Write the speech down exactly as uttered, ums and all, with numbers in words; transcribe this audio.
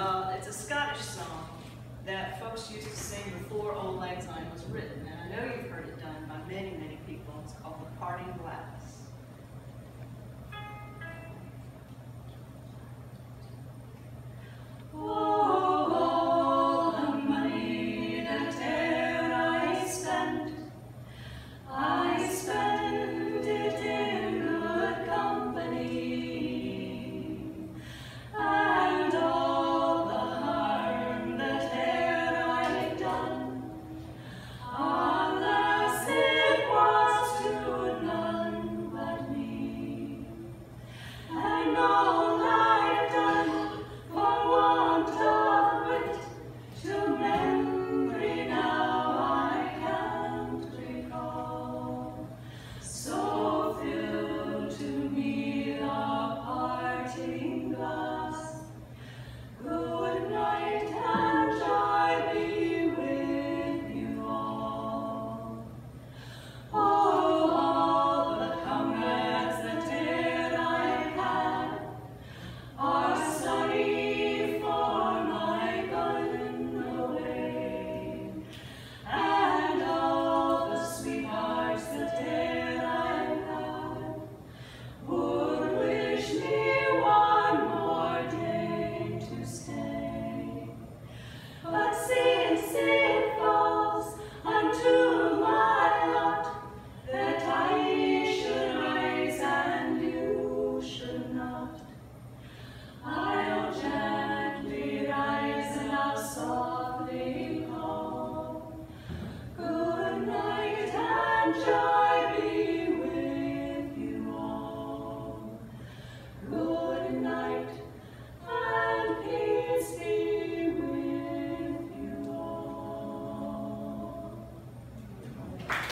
Uh, it's a Scottish song that folks used to sing before Auld Lang Syne was written, and I know you've heard it done by many, many people. It's called The Parting Glass.